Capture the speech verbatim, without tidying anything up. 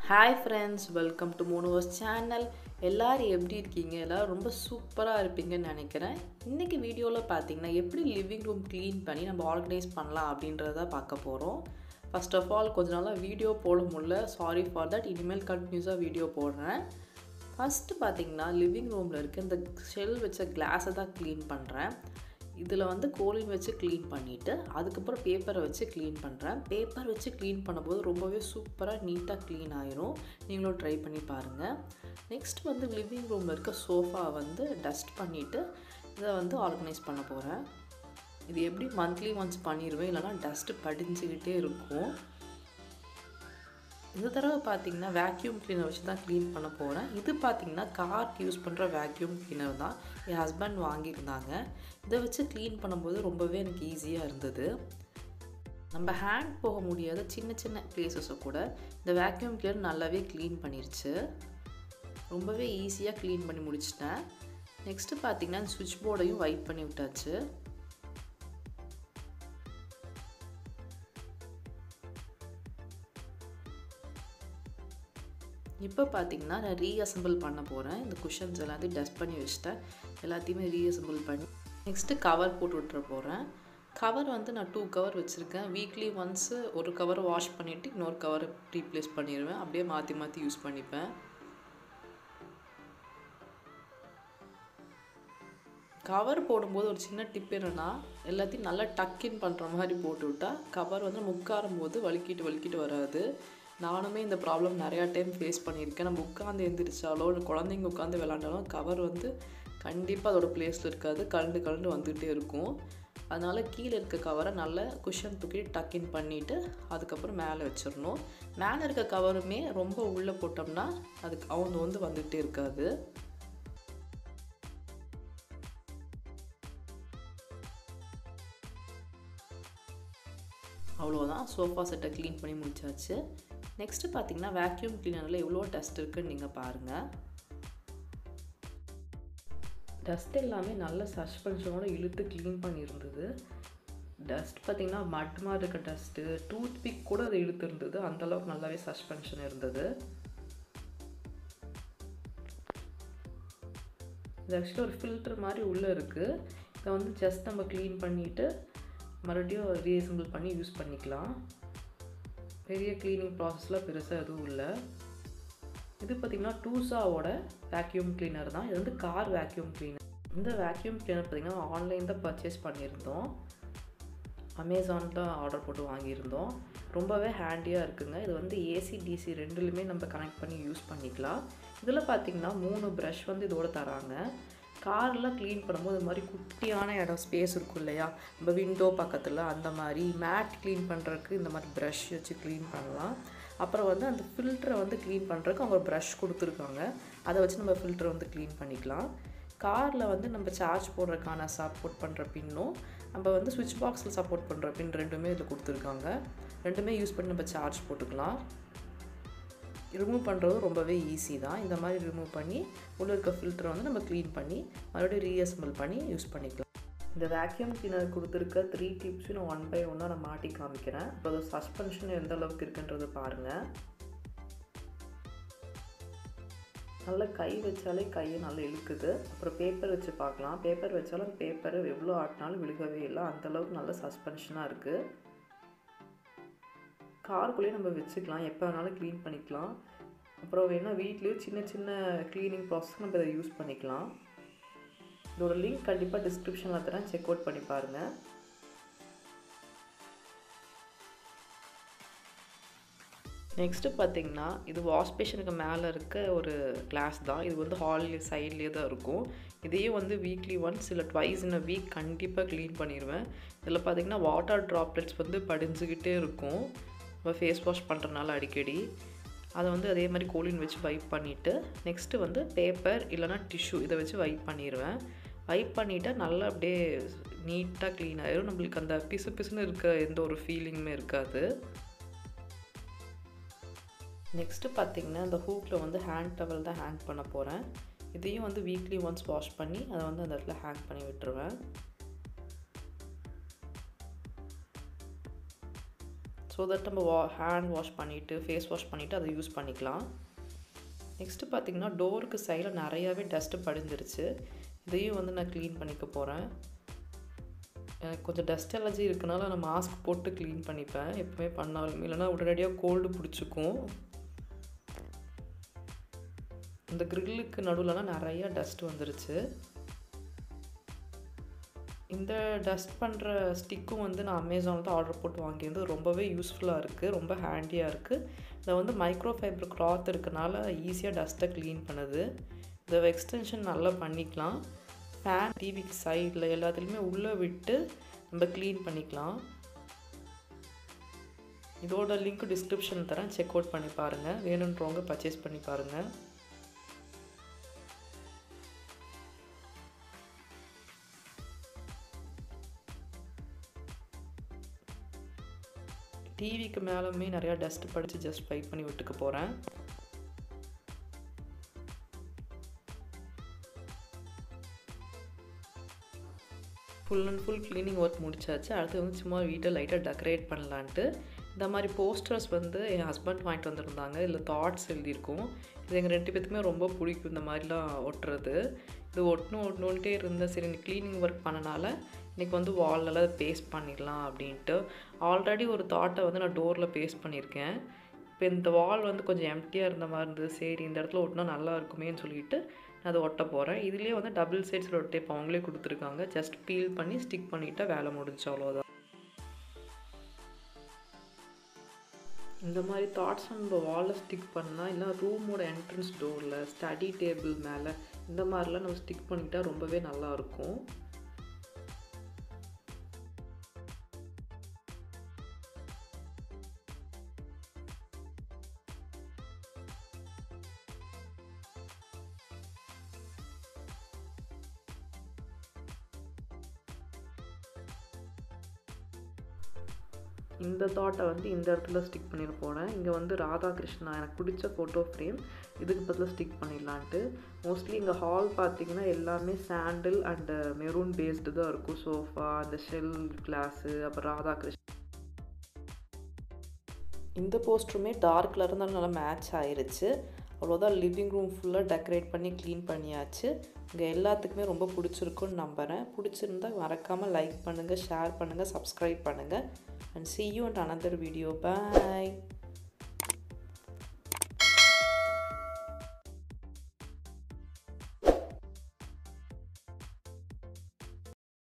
Hi friends, welcome to Mono's channel. எல்லாரும் எப்படி இருக்கீங்க? எல்லாரும் ரொம்ப சூப்பரா இருப்பீங்கன்னு நினைக்கிறேன். இன்னைக்கு வீடியோல பாத்தீங்கன்னா எப்படி லிவிங் ரூம் க்ளீன் பண்ணி நம்ம ஆர்கனைஸ் பண்ணலாம் அப்படின்றத பார்க்க போறோம். First of all கொஞ்ச நாளா வீடியோ போட முடியல. Sorry for that. இனிமேல் கண்டினியூஸா வீடியோ போடுறேன். First பாத்தீங்கன்னா லிவிங் ரூம்ல இருக்க இந்த ஷெல் வச்ச கிளாஸை தான் க்ளீன் பண்றேன். இதில் வந்து கோலின் வச்சு க்ளீன் பண்ணிவிட்டு அதுக்கப்புறம் பேப்பரை வச்சு க்ளீன் பண்ணுறேன். பேப்பர் வச்சு க்ளீன் பண்ணும்போது ரொம்பவே சூப்பராக நீட்டாக க்ளீன் ஆயிரும். நீங்களும் ட்ரை பண்ணி பாருங்கள். நெக்ஸ்ட் வந்து லிவிங் ரூமில் இருக்க சோஃபா வந்து டஸ்ட் பண்ணிவிட்டு இதை வந்து ஆர்கனைஸ் பண்ண போகிறேன். இது எப்படி மந்த்லி ஒன்ஸ் பண்ணிடுவேன், இல்லைனா டஸ்ட்டு படிஞ்சுக்கிட்டே இருக்கும். இந்த தடவை பார்த்தீங்கன்னா வேக்யூம் கிளீனர் வச்சு தான் க்ளீன் பண்ண போகிறேன். இது பார்த்தீங்கன்னா கார்க்கு யூஸ் பண்ணுற வேக்யூம் கிளீனர் தான் என் ஹஸ்பண்ட் வாங்கியிருந்தாங்க. இதை வச்சு க்ளீன் பண்ணும்போது ரொம்பவே எனக்கு ஈஸியாக இருந்தது. நம்ம ஹேண்ட் போக முடியாத சின்ன சின்ன பிளேஸஸை கூட இந்த வேக்யூம் கிளீனர் நல்லாவே க்ளீன் பண்ணிருச்சு. ரொம்பவே ஈஸியாக க்ளீன் பண்ணி முடிச்சிட்டேன். நெக்ஸ்ட்டு பார்த்தீங்கன்னா சுவிட்ச் போர்டையும் வைப் பண்ணி விட்டாச்சு. இப்போ பார்த்தீங்கன்னா நான் ரீஅசம்பிள் பண்ண போகிறேன். இந்த குஷன்ஸ் எல்லாத்தையும் டஸ்ட் பண்ணி வச்சுட்டேன். எல்லாத்தையுமே ரீஅசம்பிள் பண்ணி நெக்ஸ்ட்டு கவர் போட்டு விட்டுற போகிறேன். கவர் வந்து நான் டூ கவர் வச்சுருக்கேன். வீக்லி ஒன்ஸு ஒரு கவர் வாஷ் பண்ணிவிட்டு இன்னொரு கவரை ரீப்ளேஸ் பண்ணிடுவேன். அப்படியே மாற்றி மாற்றி யூஸ் பண்ணிப்பேன். கவர் போடும்போது ஒரு சின்ன டிப் என்னென்னா, எல்லாத்தையும் நல்லா டக்கின் பண்ணுற மாதிரி போட்டு விட்டால் கவர் வந்து முக்காரும் போது வலிக்கிட்டு வலிக்கிட்டு வராது. நானுமே இந்த ப்ராப்ளம் நிறையா டைம் ஃபேஸ் பண்ணியிருக்கேன். நம்ம உட்காந்து எழுந்திரிச்சாலோ இல்லை குழந்தைங்க உட்காந்து விளாண்டாலும் கவர் வந்து கண்டிப்பாக அதோட பிளேஸில் இருக்காது, கலண்டு கலண்டு வந்துகிட்டே இருக்கும். அதனால் கீழே இருக்க கவரை நல்லா குஷன் தூக்கி டக்கின் பண்ணிவிட்டு அதுக்கப்புறம் மேலே வச்சிடணும். மேலே இருக்க கவருமே ரொம்ப உள்ளே போட்டோம்னா அதுக்கு அவங்க வந்து வந்துகிட்டே இருக்காது. அவ்வளோதான், சோஃபா செட்டை க்ளீன் பண்ணி முடிச்சாச்சு. நெக்ஸ்ட்டு பார்த்தீங்கன்னா வேக்யூம் கிளீனரில் எவ்வளோ டஸ்ட் இருக்குதுன்னு நீங்கள் பாருங்கள். டஸ்ட் எல்லாமே நல்ல சஸ்பென்ஷனோட இழுத்து க்ளீன் பண்ணியிருந்தது. டஸ்ட் பார்த்திங்கன்னா மட் மாதிரி இருக்க டஸ்ட்டு, டூத் பிக் கூட அது இழுத்து இருந்தது. அந்தளவுக்கு நல்லாவே சஸ்பென்ஷன் இருந்தது. இது ஆக்சுவலாக ஒரு ஃபில்டர் மாதிரி உள்ளே இருக்குது. இதை வந்து ஜஸ்ட் நம்ம க்ளீன் பண்ணிவிட்டு மறுபடியும் ரீஅசெம்பிள் பண்ணி யூஸ் பண்ணிக்கலாம். பெரிய க்ளீனிங் ப்ராசஸ்லாம் பெருசாக எதுவும் இல்லை. இது பார்த்திங்கன்னா டூசாவோட வேக்யூம் கிளீனர் தான். இது வந்து கார் வேக்யூம் கிளீனர். இந்த வேக்யூம் கிளீனர் பார்த்திங்கன்னா ஆன்லைன் தான் பர்ச்சேஸ் பண்ணியிருந்தோம். அமேசான் தான் ஆர்டர் போட்டு வாங்கியிருந்தோம். ரொம்பவே ஹேண்டியாக இருக்குங்க. இது வந்து ஏசி டிசி ரெண்டுலையுமே நம்ம கனெக்ட் பண்ணி யூஸ் பண்ணிக்கலாம். இதில் பார்த்திங்கன்னா மூணு ப்ரஷ் வந்து இதோட தராங்க. கார்லாம் க்ளீன் பண்ணும்போது இது மாதிரி குட்டியான இடம் ஸ்பேஸ் இருக்கும் இல்லையா, நம்ம விண்டோ பக்கத்தில் அந்த மாதிரி மேட் க்ளீன் பண்ணுறதுக்கு இந்த மாதிரி ப்ரஷ் வச்சு க்ளீன் பண்ணலாம். அப்புறம் வந்து அந்த ஃபில்டரை வந்து க்ளீன் பண்ணுறதுக்கு அவங்க ப்ரஷ் கொடுத்துருக்காங்க. அதை வச்சு நம்ம ஃபில்டரை வந்து க்ளீன் பண்ணிக்கலாம். காரில் வந்து நம்ம சார்ஜ் போடுறதுக்கான சப்போர்ட் பண்ணுற பின்னும் நம்ம வந்து ஸ்விட்ச் பாக்ஸில் சப்போர்ட் பண்ணுற பின் ரெண்டுமே இதில் கொடுத்துருக்காங்க. ரெண்டுமே யூஸ் பண்ணி நம்ம சார்ஜ் போட்டுக்கலாம். ரிமூவ் பண்ணுறது ரொம்பவே ஈஸி தான். இந்த மாதிரி ரிமூவ் பண்ணி உள்ள இருக்க ஃபில்டரை வந்து நம்ம க்ளீன் பண்ணி மறுபடியும் ரீஅசெம்பிள் பண்ணி யூஸ் பண்ணிக்கலாம். இந்த வேக்யூம் கிளீனர் கொடுத்துருக்க த்ரீ டிப்ஸும் நான் ஒன் பை ஒன்னாக நான் மாட்டி காமிக்கிறேன். இப்போ அது சஸ்பென்ஷன் எந்த அளவுக்கு இருக்குன்றது பாருங்கள். நல்லா கை வச்சாலே கையை நல்லா இழுக்குது. அப்புறம் பேப்பர் வச்சு பார்க்கலாம். பேப்பர் வச்சாலும் பேப்பர் எவ்வளோ ஆட்டினாலும் விழுகவே இல்லை. அந்தளவுக்கு நல்ல சஸ்பென்ஷனாக இருக்குது. காருக்குள்ளேயே நம்ம வச்சுக்கலாம், எப்போ வேணாலும் க்ளீன் பண்ணிக்கலாம். அப்புறம் வேணால் வீட்லேயும் சின்ன சின்ன க்ளீனிங் ப்ராசஸ் நம்ம இதை யூஸ் பண்ணிக்கலாம். இதோட லிங்க் கண்டிப்பாக டிஸ்கிரிப்ஷனில் தரேன், செக் அவுட் பண்ணி பாருங்கள். நெக்ஸ்ட்டு பார்த்திங்கன்னா இது வாஷ் பேஷனுக்கு மேலே இருக்க ஒரு கிளாஸ் தான். இது வந்து ஹால் சைட்லேயே தான் இருக்கும். இதையும் வந்து வீக்லி ஒன்ஸ் இல்லை ட்வைஸ் இன் அ வீக் கண்டிப்பாக க்ளீன் பண்ணிடுவேன். இதில் பார்த்திங்கன்னா வாட்டர் ட்ராப்லெட்ஸ் வந்து படிஞ்சுக்கிட்டே இருக்கும் நம்ம ஃபேஸ் வாஷ் பண்ணுறதுனால அடிக்கடி. அதை வந்து அதே மாதிரி கோலின் வச்சு வைப் பண்ணிவிட்டு நெக்ஸ்ட்டு வந்து பேப்பர் இல்லைனா டிஷ்யூ இதை வச்சு வைப் பண்ணிடுவேன். வைப் பண்ணிவிட்டு நல்லா அப்படியே நீட்டாக க்ளீன் ஆகிடும். நம்மளுக்கு அந்த பிசு பிசுன்னு இருக்க எந்த ஒரு ஃபீலிங்குமே இருக்காது. நெக்ஸ்ட்டு பார்த்திங்கன்னா இந்த ஹூக்கில் வந்து ஹேண்ட் டவல் தான் ஹேங் பண்ண போகிறேன். இதையும் வந்து வீக்லி ஒன்ஸ் வாஷ் பண்ணி அதை வந்து அந்த இடத்துல ஹேங் பண்ணி விட்டுருவேன். ஸோ தட் நம்ம வா ஹேண்ட் வாஷ் பண்ணிவிட்டு ஃபேஸ் வாஷ் பண்ணிவிட்டு அதை யூஸ் பண்ணிக்கலாம். நெக்ஸ்ட்டு பார்த்திங்கன்னா டோருக்கு சைடில் நிறையாவே டஸ்ட்டு படிஞ்சிருச்சு. இதையும் வந்து நான் க்ளீன் பண்ணிக்க போகிறேன். எனக்கு கொஞ்சம் டஸ்ட் அலர்ஜி இருக்கனால நான் மாஸ்க் போட்டு க்ளீன் பண்ணிப்பேன் எப்பவுமே பண்ணாலும், இல்லைனா உடனடியாக கோல்டு பிடிச்சிக்கும். இந்த க்ரில்லுக்கு நடுவில்னா நிறையா டஸ்ட் வந்துருச்சு. இந்த டஸ்ட் பண்ணுற ஸ்டிக்கும் வந்து நான் அமேசானில் தான் ஆர்டர் போட்டு வாங்கியிருந்தது. ரொம்பவே யூஸ்ஃபுல்லாக இருக்குது, ரொம்ப ஹேண்டியாக இருக்குது. இதில் வந்து மைக்ரோஃபைபர் கிளாத் இருக்கனால ஈஸியாக டஸ்ட்டை க்ளீன் பண்ணுது. இந்த எக்ஸ்டென்ஷன் நல்லா பண்ணிக்கலாம். ஃபேன் டிவிக்கு சைடில் எல்லாத்துலேயுமே உள்ளே விட்டு நம்ம க்ளீன் பண்ணிக்கலாம். இதோட லிங்க் டிஸ்கிரிப்ஷன் தரேன், செக் அவுட் பண்ணி பாருங்கள். வேணுன்றவங்க பர்ச்சேஸ் பண்ணி பாருங்கள். டிவிக்கு மேலுமே நிறையா டஸ்ட்டு படித்து ஜஸ்ட் வைப் பண்ணி விட்டுக்க போகிறேன். Full and full cleaning work முடிச்சாச்சு. அடுத்து வந்து சும்மா வீட்டை லைட்டாக டெக்கரேட் பண்ணலான்ட்டு இந்த மாதிரி போஸ்டர்ஸ் வந்து என் ஹஸ்பண்ட் வாங்கிட்டு வந்திருந்தாங்க. இதில் தாட்ஸ் எழுதியிருக்கும். இது எங்கள் ரெண்டு பேத்துக்குமே ரொம்ப பிடிக்கும் இந்த மாதிரிலாம் ஒட்டுறது. இது ஒட்டணும் ஒட்டணுன்ட்டே இருந்தேன். சரி இந்த க்ளீனிங் ஒர்க் பண்ணனால இன்றைக்கி வந்து வால்லெல்லாம் பேஸ்ட் பண்ணிடலாம் அப்படின்ட்டு. ஆல்ரெடி ஒரு தாட்டை வந்து நான் டோரில் பேஸ்ட் பண்ணியிருக்கேன். இப்போ இந்த வால் வந்து கொஞ்சம் எம்டியாக இருந்த மாதிரி இருந்தது. சரி இந்த இடத்துல ஒட்டினா நல்லா இருக்குமேன்னு சொல்லிட்டு நான் அதை ஒட்ட போகிறேன். இதுலேயே வந்து டபுள் சைட்ஸில் ஒட்டே இப்போ அவங்களே கொடுத்துருக்காங்க. ஜஸ்ட் பீல் பண்ணி ஸ்டிக் பண்ணிவிட்டால் வேலை முடிஞ்சு, அவ்வளோதான். இந்த மாதிரி தாட்ஸ் நம்ம வாலில் ஸ்டிக் பண்ணால், இல்லை ரூமோட என்ட்ரன்ஸ் டோரில், ஸ்டடி டேபிள் மேலே இந்த மாதிரிலாம் நம்ம ஸ்டிக் பண்ணிட்டால் ரொம்பவே நல்லாயிருக்கும். இந்த தாட்டை வந்து இந்த இடத்துல ஸ்டிக் பண்ணிட போகிறேன். இங்கே வந்து ராதாகிருஷ்ணா எனக்கு பிடிச்ச ஃபோட்டோ ஃப்ரேம், இதுக்கு பதிலாக ஸ்டிக் பண்ணிடலான்ட்டு. மோஸ்ட்லி இங்கே ஹால் பார்த்திங்கன்னா எல்லாமே சாண்டில் அண்டு மெரூன் பேஸ்டு தான் இருக்கும். சோஃபா, அந்த ஷெல் கிளாஸு, அப்புறம் ராதாகிருஷ்ணன். இந்த போஸ்டருமே டார்க் கலர் இருந்தாலும் நல்லா மேட்ச் ஆயிடுச்சு. அவ்வளோதான். லிவிங் ரூம் ஃபுல்லாக டெக்கரேட் பண்ணி க்ளீன் பண்ணியாச்சு. இங்கே எல்லாத்துக்குமே ரொம்ப பிடிச்சிருக்குன்னு நம்புகிறேன். பிடிச்சிருந்தா மறக்காமல் லைக் பண்ணுங்கள், ஷேர் பண்ணுங்கள், சப்ஸ்கிரைப் பண்ணுங்கள். And see you in another video. Bye.